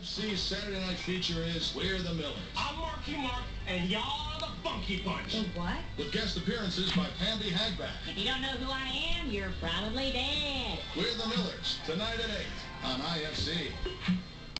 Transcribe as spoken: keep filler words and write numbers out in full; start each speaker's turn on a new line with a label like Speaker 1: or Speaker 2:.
Speaker 1: C's Saturday night feature is We're the Millers.
Speaker 2: I'm Marky Mark, and y'all are the Funky Bunch.
Speaker 3: The what?
Speaker 1: With guest appearances by Pandy Hagback.
Speaker 3: If you don't know who I am, you're probably dead.
Speaker 1: We're the Millers, tonight at eight on I F C.